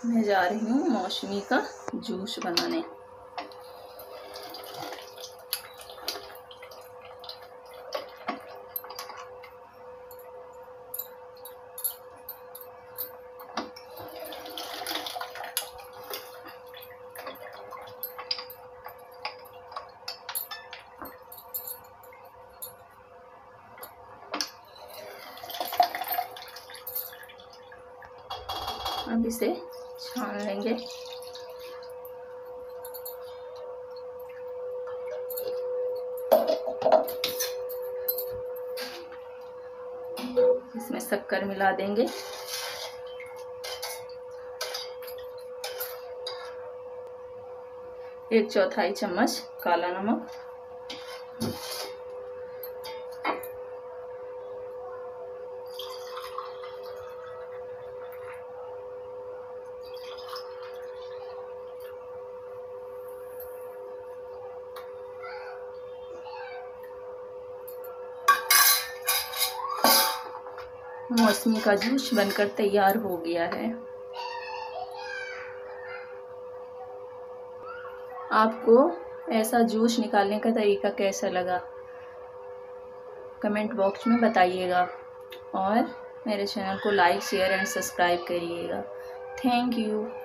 मैं जा रही हूँ मौसमी का जूस बनाने। अब इसे छान लेंगे। इसमें शक्कर मिला देंगे। एक चौथाई चम्मच काला नमक, मौसमी का जूस बनकर तैयार हो गया है। आपको ऐसा जूस निकालने का तरीका कैसा लगा कमेंट बॉक्स में बताइएगा और मेरे चैनल को लाइक शेयर एंड सब्सक्राइब करिएगा। Thank you.